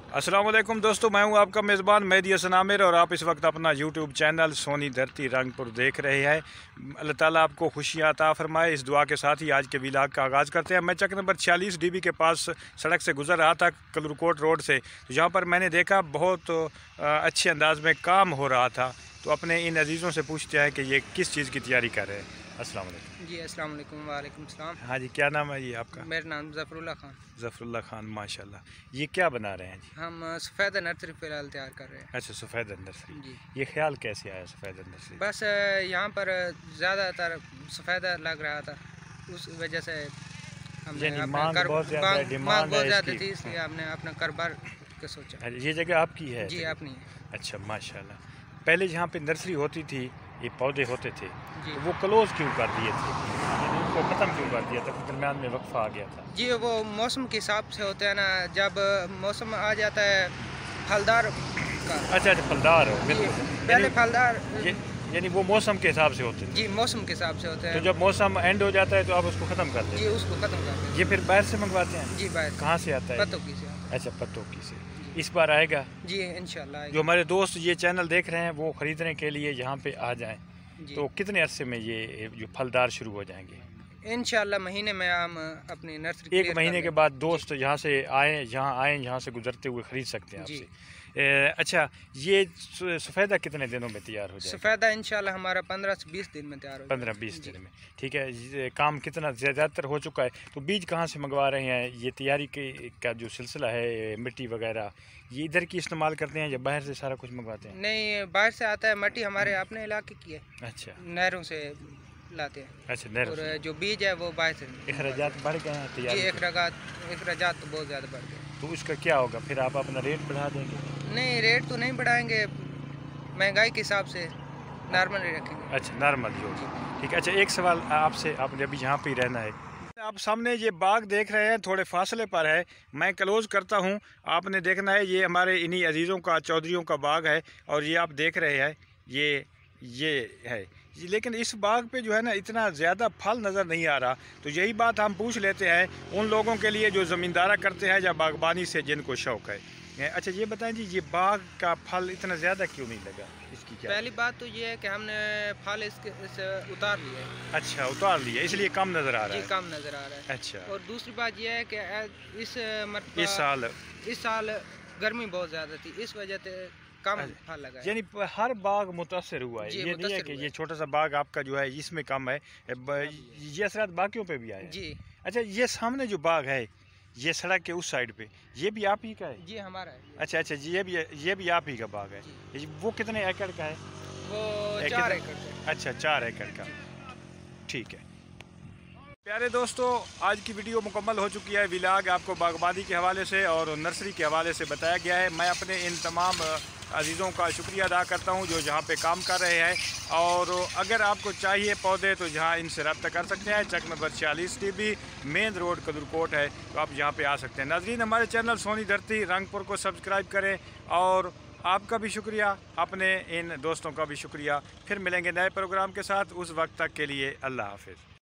अस्सलाम वालेकुम दोस्तों, मैं हूं आपका मेज़बान मेहदी हसन आमिर और आप इस वक्त अपना यूट्यूब चैनल सोनी धरती रंगपुर देख रहे हैं। अल्लाह ताला आपको खुशियाँ अता फरमाए, इस दुआ के साथ ही आज के व्लॉग का आगाज़ करते हैं। मैं चक नंबर 46 DB के पास सड़क से गुजर रहा था, कलरकोट रोड से, तो जहाँ पर मैंने देखा बहुत अच्छे अंदाज में काम हो रहा था। तो अपने इन अजीज़ों से पूछते हैं कि ये किस चीज़ की तैयारी कर रहे हैं। अस्सलाम वालेकुम। जी अस्सलाम वालेकुम। वालेकुम सलाम। हाँ जी, क्या नाम है ये आपका? मेरा नाम ज़फ़रुल्लाह खान। ज़फ़रुल्लाह खान, माशाल्लाह। ये क्या बना रहे हैं जी? हम सफ़ेद नर्सरी फ़िलहाल तैयार कर रहे हैं। अच्छा, सफ़ेद नर्सरी। जी, ये ख्याल कैसे आया सफ़ेद नर्सरी? बस यहाँ पर ज़्यादातर सफ़ेद लग रहा था, उस वजह से हमने यानी अपना मांग बहुत ज़्यादा है, डिमांड बहुत है ज़्यादा इसकी। थी, इसलिए हमने अपना कारोबार का सोचा। अच्छा, ये जगह आपकी है? जी अपनी है। अच्छा, माशाल्लाह। पहले जहाँ पे नर्सरी होती थी, ये पौधे होते थे, जी तो वो क्लोज़ क्यों कर दिए थे? यानी उनको ख़त्म क्यों कर दिया था? दरमियान में वक्फा आ गया था। जी, वो मौसम के हिसाब से होता है ना, जब मौसम आ जाता है फलदार का। अच्छा अच्छा, फलदार हो, जी, बिल्कुल। पहले फलदार ये यानी वो मौसम के हिसाब से होते थे। जी मौसम के हिसाब से होता तो है। जब मौसम एंड हो जाता है तो आप उसको ख़त्म कर देते जी, हैं। उसको ख़त्म कर देते ये फिर बाहर से मंगवाते हैं? हैं। जी बाहर कहाँ से आता है? पत्तों की से। अच्छा, पत्तों से। इस बार आएगा? जी इंशाल्लाह जो आएगा। हमारे दोस्त ये चैनल देख रहे हैं वो ख़रीदने के लिए यहाँ पे आ जाएं, जी तो कितने अरसे में ये जो फलदार शुरू हो जाएंगे? इंशाल्लाह महीने में हम अपनी नर्सरी एक क्लियर कर महीने के लेंगे। बाद दोस्त यहाँ से आए, यहाँ से गुजरते हुए ख़रीद सकते हैं जी। आपसे। अच्छा, ये सफ़ेदा कितने दिनों में तैयार हो जाएगा? सफ़ेदा इंशाल्लाह हमारा 15 से 20 दिन में तैयार हो 15-20 जी। दिन में। ठीक है, ये काम कितना ज़्यादातर हो चुका है, तो बीज कहाँ से मंगवा रहे हैं? ये तैयारी का जो सिलसिला है, मिट्टी वगैरह, ये इधर की इस्तेमाल करते हैं या बाहर से सारा कुछ मंगवाते हैं? नहीं, बाहर से आता है मट्टी, हमारे अपने इलाके की है, अच्छा नहरों से लाते हैं। अच्छा, नहरों और से। जो बीज है वो बाहर से। अखराजात बढ़ गए हैं जी, तैयारी के? अखराजात तो बहुत ज़्यादा बढ़ गए। तो उसका क्या होगा फिर? आप अपना रेट बढ़ा देंगे? नहीं, रेट तो नहीं बढ़ाएंगे, महंगाई के हिसाब से नॉर्मल ही रखेंगे। अच्छा, नॉर्मल ही होगी। ठीक है। अच्छा, एक सवाल आपसे, आपने अभी यहाँ पे ही रहना है, आप सामने ये बाग देख रहे हैं, थोड़े फासले पर है, मैं क्लोज करता हूँ, आपने देखना है। ये हमारे इन्हीं अजीज़ों का, चौधरियों का बाग है और ये आप देख रहे हैं, ये है। लेकिन इस बाग पे जो है ना, इतना ज़्यादा फल नज़र नहीं आ रहा। तो यही बात हम पूछ लेते हैं उन लोगों के लिए जो ज़मींदारा करते हैं या बागबानी से जिनको शौक़ है। अच्छा, ये बताएं जी, ये बाग का फल इतना ज़्यादा क्यों नहीं लगा? इसकी क्या? पहली बात तो ये है कि हमने फल इसे उतार लिया है। अच्छा, उतार लिया, इसलिए कम नज़र आ रहा जी है। कम नज़र आ रहा है। अच्छा, और दूसरी बात यह है कि इस मरतबा इस साल गर्मी बहुत ज़्यादा थी, इस वजह से कम फल लगा है। यानी हर बाग मुतासर हुआ है। जी, ये नहीं है मुतासिर कि हुआ ये है। छोटा सा बाग आपका जो है इसमें कम है, ये असरात बाकियों पे भी आए हैं। जी अच्छा, ये सामने जो बाग है, ये सड़क के उस साइड पे, ये भी आप ही का है? जी हमारा है। अच्छा अच्छा, ये भी आप ही का बाग है। वो कितने एकड़ का है? वो एक 4 कितना? एकड़ का। अच्छा, 4 एकड़ का। ठीक है प्यारे दोस्तों, आज की वीडियो मुकम्मल हो चुकी है। व्लॉग आपको बागबानी के हवाले से और नर्सरी के हवाले से बताया गया है। मैं अपने इन तमाम अजीज़ों का शुक्रिया अदा करता हूं जो जहां पे काम कर रहे हैं। और अगर आपको चाहिए पौधे तो जहां इनसे रब्ता कर सकते हैं। Chak number 46 DB main road Kadarkot है, तो आप यहां पे आ सकते हैं। नाज़रीन, हमारे चैनल सोनी धरती रंगपुर को सब्सक्राइब करें और आपका भी शुक्रिया, अपने इन दोस्तों का भी शुक्रिया। फिर मिलेंगे नए प्रोग्राम के साथ, उस वक्त तक के लिए अल्लाह हाफ़िज़।